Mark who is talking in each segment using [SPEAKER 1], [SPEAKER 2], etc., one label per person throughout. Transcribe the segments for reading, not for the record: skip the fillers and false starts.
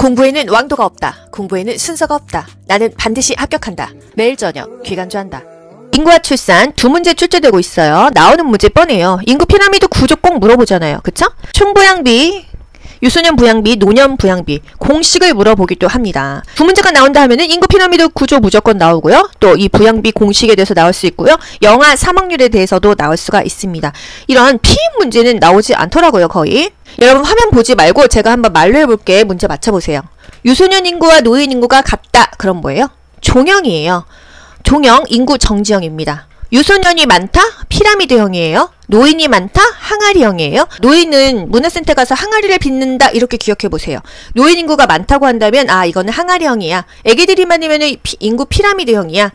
[SPEAKER 1] 공부에는 왕도가 없다. 공부에는 순서가 없다. 나는 반드시 합격한다. 매일 저녁 귀간주한다. 인구와 출산 두 문제 출제되고 있어요. 나오는 문제 뻔해요. 인구 피라미드 구조 꼭 물어보잖아요. 그쵸? 총부양비, 유소년 부양비, 노년 부양비 공식을 물어보기도 합니다. 두 문제가 나온다 하면은 인구 피라미드 구조 무조건 나오고요. 또 이 부양비 공식에 대해서 나올 수 있고요. 영아 사망률에 대해서도 나올 수가 있습니다. 이런 피임 문제는 나오지 않더라고요. 거의. 여러분 화면 보지 말고 제가 한번 말로 해볼게. 문제 맞춰보세요. 유소년 인구와 노인 인구가 같다. 그럼 뭐예요? 종형이에요. 종형 인구 정지형입니다. 유소년이 많다? 피라미드형이에요. 노인이 많다? 항아리형이에요. 노인은 문화센터 가서 항아리를 빚는다 이렇게 기억해보세요. 노인 인구가 많다고 한다면 아 이거는 항아리형이야. 애기들이 많으면 인구 피라미드형이야.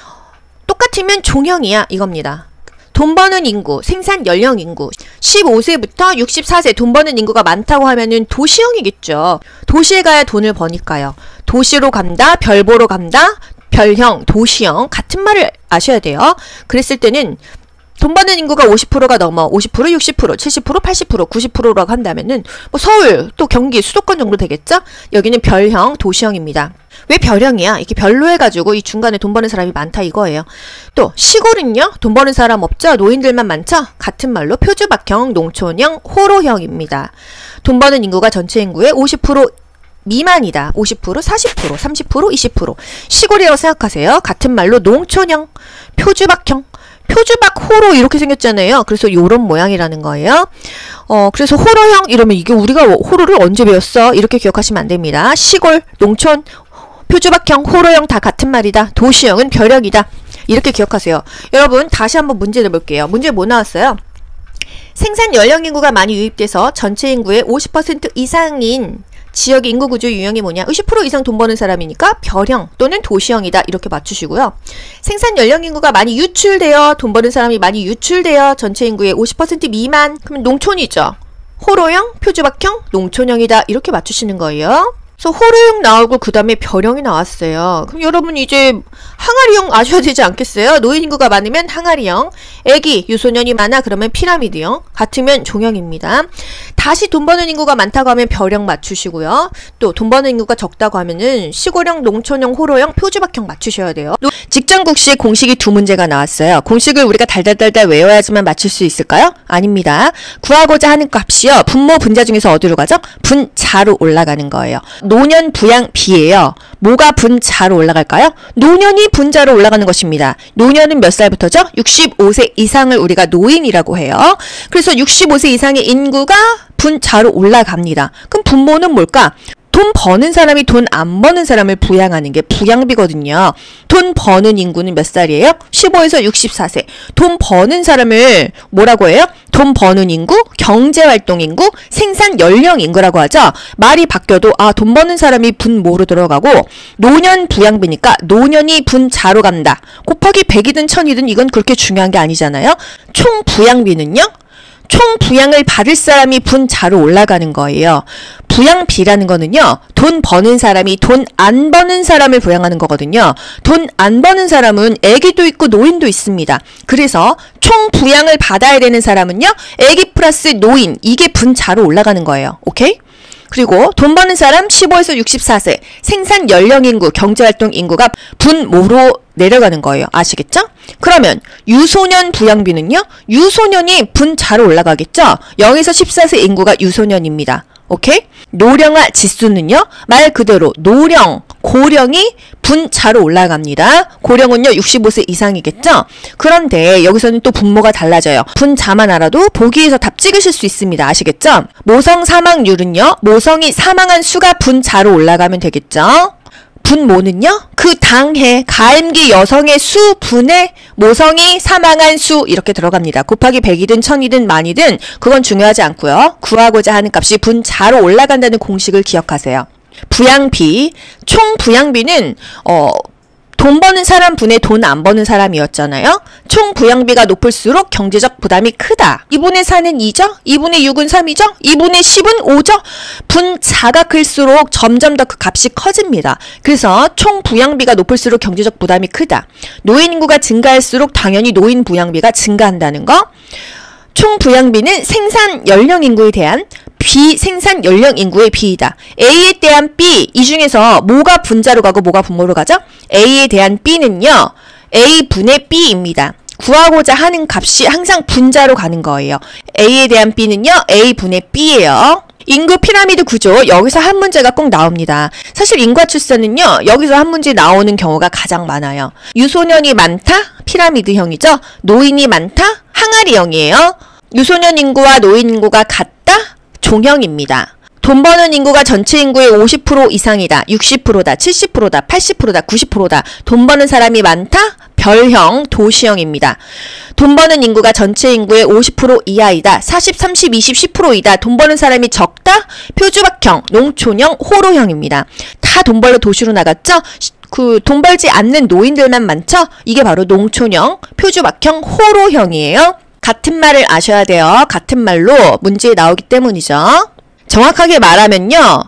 [SPEAKER 1] 똑같으면 종형이야 이겁니다. 돈 버는 인구, 생산 연령 인구 15세부터 64세 돈 버는 인구가 많다고 하면은 도시형이겠죠. 도시에 가야 돈을 버니까요. 도시로 간다, 별 보러 간다, 별형, 도시형 같은 말을 아셔야 돼요. 그랬을 때는 돈 버는 인구가 50%가 넘어 50%, 60%, 70%, 80%, 90%라고 한다면은 뭐 서울 또 경기 수도권 정도 되겠죠? 여기는 별형, 도시형입니다. 왜 별형이야? 이렇게 별로 해가지고 이 중간에 돈 버는 사람이 많다 이거예요. 또 시골은요? 돈 버는 사람 없죠? 노인들만 많죠? 같은 말로 표주박형, 농촌형, 호로형입니다. 돈 버는 인구가 전체 인구의 50% 미만이다. 50%, 40%, 30%, 20% 시골이라고 생각하세요. 같은 말로 농촌형, 표주박형, 표주박 호로 이렇게 생겼잖아요. 그래서 요런 모양이라는 거예요. 그래서 호로형 이러면 이게 우리가 호로를 언제 배웠어? 이렇게 기억하시면 안 됩니다. 시골, 농촌, 표주박형, 호로형 다 같은 말이다. 도시형은 별형이다. 이렇게 기억하세요. 여러분 다시 한번 문제 내볼게요. 문제 뭐 나왔어요? 생산 연령 인구가 많이 유입돼서 전체 인구의 50% 이상인 지역의 인구 구조 유형이 뭐냐? 50% 이상 돈 버는 사람이니까 별형 또는 도시형이다. 이렇게 맞추시고요. 생산 연령 인구가 많이 유출되어 돈 버는 사람이 많이 유출되어 전체 인구의 50% 미만 그러면 농촌이죠. 호로형, 표주박형, 농촌형이다. 이렇게 맞추시는 거예요. 그래서 호로형 나오고 그 다음에 별형이 나왔어요. 그럼 여러분 이제 항아리형 아셔야 되지 않겠어요? 노인 인구가 많으면 항아리형, 애기, 유소년이 많아 그러면 피라미드형, 같으면 종형입니다. 다시 돈 버는 인구가 많다고 하면 별형 맞추시고요. 또 돈 버는 인구가 적다고 하면은 시골형, 농촌형, 호로형, 표주박형 맞추셔야 돼요. 직전국식 공식이 두 문제가 나왔어요. 공식을 우리가 달달달달 외워야지만 맞출 수 있을까요? 아닙니다. 구하고자 하는 값이요. 분모, 분자 중에서 어디로 가죠? 분자로 올라가는 거예요. 노년 부양비예요. 뭐가 분자로 올라갈까요? 노년이 분자로 올라가는 것입니다. 노년은 몇 살부터죠? 65세 이상을 우리가 노인이라고 해요. 그래서 65세 이상의 인구가 분자로 올라갑니다. 그럼 분모는 뭘까? 돈 버는 사람이 돈 안 버는 사람을 부양하는 게 부양비거든요. 돈 버는 인구는 몇 살이에요? 15에서 64세. 돈 버는 사람을 뭐라고 해요? 돈 버는 인구, 경제활동 인구, 생산 연령 인구라고 하죠. 말이 바뀌어도 돈 버는 사람이 분모로 들어가고 노년 부양비니까 노년이 분자로 간다. 곱하기 100이든 1000이든 이건 그렇게 중요한 게 아니잖아요. 총 부양비는요? 총 부양을 받을 사람이 분자로 올라가는 거예요. 부양비라는 거는요. 돈 버는 사람이 돈 안 버는 사람을 부양하는 거거든요. 돈 안 버는 사람은 애기도 있고 노인도 있습니다. 그래서 총 부양을 받아야 되는 사람은요. 애기 플러스 노인 이게 분자로 올라가는 거예요. 오케이? 그리고 돈 버는 사람 15에서 64세 생산 연령 인구, 경제활동 인구가 분모로 내려가는 거예요. 아시겠죠? 그러면 유소년 부양비는요. 유소년이 분자로 올라가겠죠? 0에서 14세 인구가 유소년입니다. 오케이? 노령화 지수는요. 말 그대로 노령, 고령이 분자로 올라갑니다. 고령은요 65세 이상이겠죠? 그런데 여기서는 또 분모가 달라져요. 분자만 알아도 보기에서 답 찍으실 수 있습니다. 아시겠죠? 모성 사망률은요. 모성이 사망한 수가 분자로 올라가면 되겠죠? 분모는요. 그 당해 가임기 여성의 수분의 모성이 사망한 수 이렇게 들어갑니다. 곱하기 100이든 1000이든 만이든 그건 중요하지 않고요. 구하고자 하는 값이 분자로 올라간다는 공식을 기억하세요. 부양비, 총 부양비는 돈 버는 사람 분의 돈 안 버는 사람이었잖아요. 총 부양비가 높을수록 경제적 부담이 크다. 2분의 4는 2죠? 2분의 6은 3이죠? 2분의 10은 5죠? 분자가 클수록 점점 더 그 값이 커집니다. 그래서 총 부양비가 높을수록 경제적 부담이 크다. 노인 인구가 증가할수록 당연히 노인 부양비가 증가한다는 거. 총 부양비는 생산 연령 인구에 대한 비생산 연령 인구의 비이다. A에 대한 B, 이 중에서 뭐가 분자로 가고 뭐가 분모로 가죠? A에 대한 B는요, A분의 B입니다. 구하고자 하는 값이 항상 분자로 가는 거예요. A에 대한 B는요, A분의 B예요. 인구 피라미드 구조, 여기서 한 문제가 꼭 나옵니다. 사실 인구와 출산은요, 여기서 한 문제 나오는 경우가 가장 많아요. 유소년이 많다? 피라미드형이죠. 노인이 많다? 항아리형이에요. 유소년 인구와 노인 인구가 같다? 종형입니다. 돈 버는 인구가 전체 인구의 50% 이상이다. 60%다. 70%다. 80%다. 90%다. 돈 버는 사람이 많다? 별형, 도시형입니다. 돈 버는 인구가 전체 인구의 50% 이하이다. 40, 30, 20, 10%이다. 돈 버는 사람이 적다? 표주박형, 농촌형, 호로형입니다. 다 돈 벌러 도시로 나갔죠? 돈 벌지 않는 노인들만 많죠? 이게 바로 농촌형, 표주박형, 호로형이에요. 같은 말을 아셔야 돼요. 같은 말로 문제에 나오기 때문이죠. 정확하게 말하면요.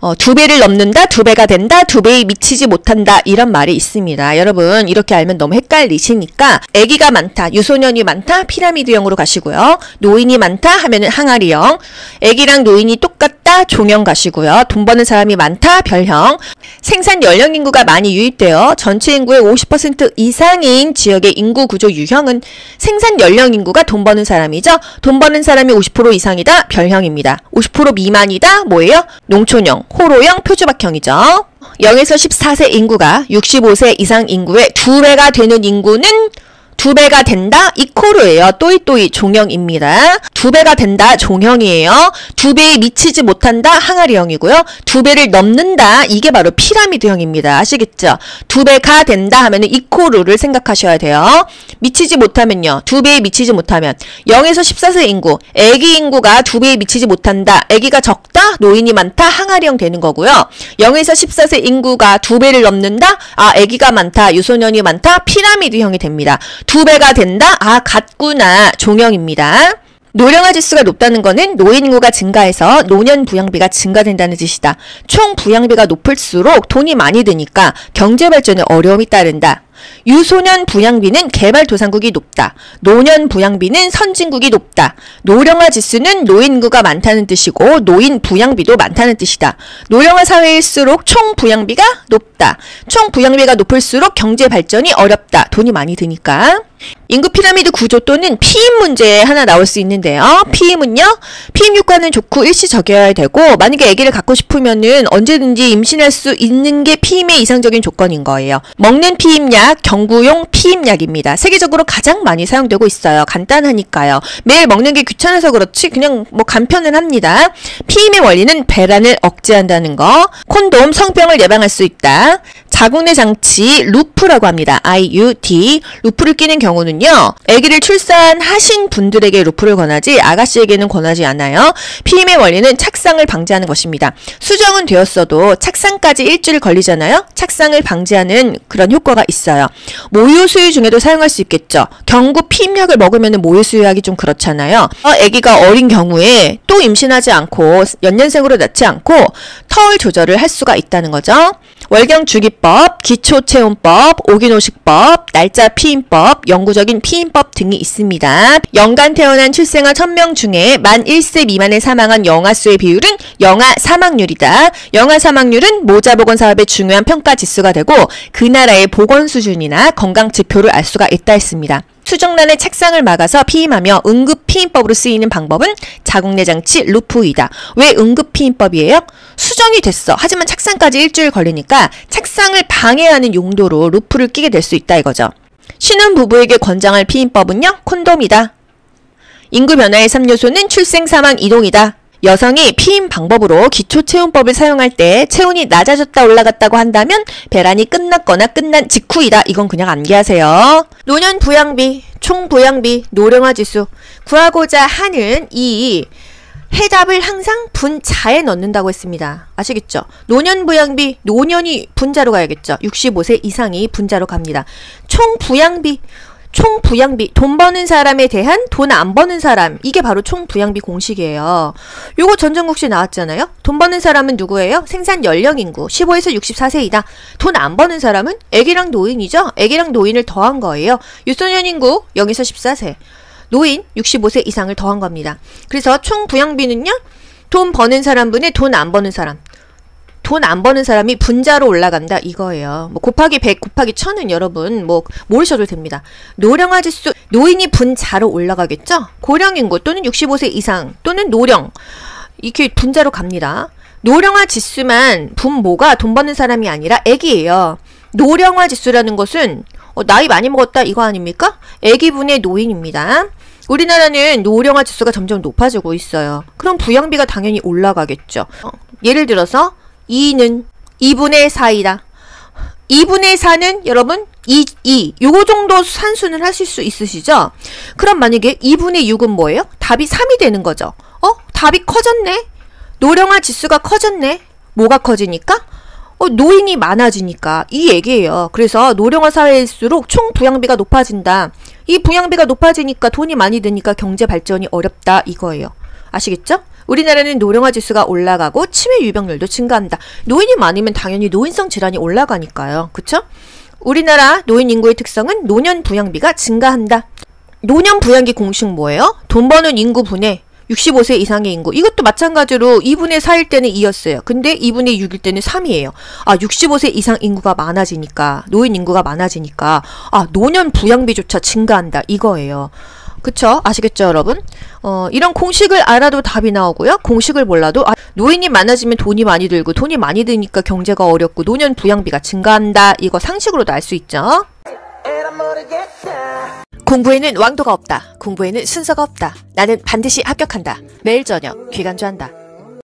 [SPEAKER 1] 2배를 넘는다, 2배가 된다, 2배에 미치지 못한다, 이런 말이 있습니다. 여러분, 이렇게 알면 너무 헷갈리시니까 아기가 많다, 유소년이 많다, 피라미드형으로 가시고요. 노인이 많다 하면은 항아리형, 아기랑 노인이 똑같다, 종형 가시고요. 돈 버는 사람이 많다, 별형, 생산 연령 인구가 많이 유입되어 전체 인구의 50% 이상인 지역의 인구 구조 유형은 생산 연령 인구가 돈 버는 사람이죠. 돈 버는 사람이 50% 이상이다, 별형입니다. 50% 미만이다, 뭐예요? 농촌형, 호로형, 표주박형이죠. 0에서 14세 인구가 65세 이상 인구의 2배가 되는 인구는 2배가 된다? 이코르예요. 또이또이 종형입니다. 2배가 된다? 종형이에요. 2배에 미치지 못한다? 항아리형이고요. 2배를 넘는다? 이게 바로 피라미드형입니다. 아시겠죠? 2배가 된다 하면은 이코르를 생각하셔야 돼요. 미치지 못하면요. 2배에 미치지 못하면 0에서 14세 인구, 아기 인구가 2배에 미치지 못한다. 아기가 적다? 노인이 많다? 항아리형 되는 거고요. 0에서 14세 인구가 2배를 넘는다? 아기가 많다, 유소년이 많다? 피라미드형이 됩니다. 2배가 된다? 같구나. 종형입니다. 노령화 지수가 높다는 거는 노인 인구가 증가해서 노년 부양비가 증가된다는 뜻이다. 총 부양비가 높을수록 돈이 많이 드니까 경제 발전에 어려움이 따른다. 유소년 부양비는 개발도상국이 높다. 노년 부양비는 선진국이 높다. 노령화 지수는 노인 인구가 많다는 뜻이고 노인 부양비도 많다는 뜻이다. 노령화 사회일수록 총 부양비가 높다. 총 부양비가 높을수록 경제 발전이 어렵다. 돈이 많이 드니까. 인구 피라미드 구조 또는 피임 문제 하나 나올 수 있는데요. 피임은요, 피임 효과는 좋고 일시적이어야 되고, 만약에 아기를 갖고 싶으면은 언제든지 임신할 수 있는 게 피임의 이상적인 조건인 거예요. 먹는 피임약, 경구용 피임약입니다. 세계적으로 가장 많이 사용되고 있어요. 간단하니까요. 매일 먹는 게 귀찮아서 그렇지 그냥 뭐 간편은 합니다. 피임의 원리는 배란을 억제한다는 거. 콘돔, 성병을 예방할 수 있다. 자궁내 장치 루프라고 합니다. IUD. 루프를 끼는 경우는요, 아기를 출산하신 분들에게 루프를 권하지 아가씨에게는 권하지 않아요. 피임의 원리는 착상을 방지하는 것입니다. 수정은 되었어도 착상까지 일주일 걸리잖아요. 착상을 방지하는 그런 효과가 있어요. 모유 수유 중에도 사용할 수 있겠죠. 경구 피임약을 먹으면 모유 수유하기 좀 그렇잖아요. 아기가 어린 경우에 또 임신하지 않고 연년생으로 낳지 않고 터울 조절을 할 수가 있다는 거죠. 월경주기법, 기초체온법, 오기노식법, 날짜 피임법, 영구적인 피임법 등이 있습니다. 연간 태어난 출생아 1000명 중에 만 1세 미만에 사망한 영아 수의 비율은 영아 사망률이다. 영아 사망률은 모자보건 사업의 중요한 평가 지수가 되고 그 나라의 보건 수준이나 건강 지표를 알 수가 있다 했습니다. 수정란의 착상을 막아서 피임하며 응급피임법으로 쓰이는 방법은 자궁내장치 루프이다. 왜 응급피임법이에요? 수정이 됐어. 하지만 착상까지 일주일 걸리니까 착상을 방해하는 용도로 루프를 끼게 될 수 있다 이거죠. 신혼부부에게 권장할 피임법은요? 콘돔이다. 인구 변화의 3요소는 출생, 사망, 이동이다. 여성이 피임 방법으로 기초체온법을 사용할 때 체온이 낮아졌다 올라갔다고 한다면 배란이 끝났거나 끝난 직후이다. 이건 그냥 암기하세요. 노년 부양비, 총 부양비, 노령화 지수 구하고자 하는 이 해답을 항상 분자에 넣는다고 했습니다. 아시겠죠? 노년 부양비, 노년이 분자로 가야겠죠. 65세 이상이 분자로 갑니다. 총 부양비, 돈 버는 사람에 대한 돈 안 버는 사람, 이게 바로 총부양비 공식이에요. 요거 전정국시 나왔잖아요. 돈 버는 사람은 누구예요? 생산 연령 인구 15에서 64세이다. 돈 안 버는 사람은 애기랑 노인이죠. 애기랑 노인을 더한 거예요. 유소년 인구 0에서 14세, 노인 65세 이상을 더한 겁니다. 그래서 총부양비는요, 돈 버는 사람분의 돈 안 버는 사람. 돈 안 버는 사람이 분자로 올라간다 이거예요. 뭐 곱하기 100 곱하기 1000은 여러분 뭐 모르셔도 됩니다. 노령화 지수 노인이 분자로 올라가겠죠. 고령인구 또는 65세 이상 또는 노령 이렇게 분자로 갑니다. 노령화 지수만 분모가 돈 버는 사람이 아니라 액이에요. 노령화 지수라는 것은 나이 많이 먹었다 이거 아닙니까? 액이분의 노인입니다. 우리나라는 노령화 지수가 점점 높아지고 있어요. 그럼 부양비가 당연히 올라가겠죠. 예를 들어서 2는 2분의 4이다. 2분의 4는 여러분 2 요거 정도 산수는 하실 수 있으시죠? 그럼 만약에 2분의 6은 뭐예요? 답이 3이 되는 거죠. 답이 커졌네. 노령화 지수가 커졌네. 뭐가 커지니까? 노인이 많아지니까 이 얘기예요. 그래서 노령화 사회일수록 총 부양비가 높아진다. 이 부양비가 높아지니까 돈이 많이 드니까 경제 발전이 어렵다 이거예요. 아시겠죠? 우리나라는 노령화 지수가 올라가고 치매 유병률도 증가한다. 노인이 많으면 당연히 노인성 질환이 올라가니까요. 그쵸? 우리나라 노인 인구의 특성은 노년 부양비가 증가한다. 노년 부양비 공식 뭐예요? 돈 버는 인구 분의 65세 이상의 인구. 이것도 마찬가지로 2분의 4일 때는 2였어요. 근데 2분의 6일 때는 3이에요. 65세 이상 인구가 많아지니까, 노인 인구가 많아지니까, 노년 부양비조차 증가한다. 이거예요. 그쵸? 아시겠죠, 여러분? 이런 공식을 알아도 답이 나오고요. 공식을 몰라도, 노인이 많아지면 돈이 많이 들고, 돈이 많이 드니까 경제가 어렵고, 노년 부양비가 증가한다. 이거 상식으로도 알 수 있죠? 공부에는 왕도가 없다. 공부에는 순서가 없다. 나는 반드시 합격한다. 매일 저녁 귀간주한다.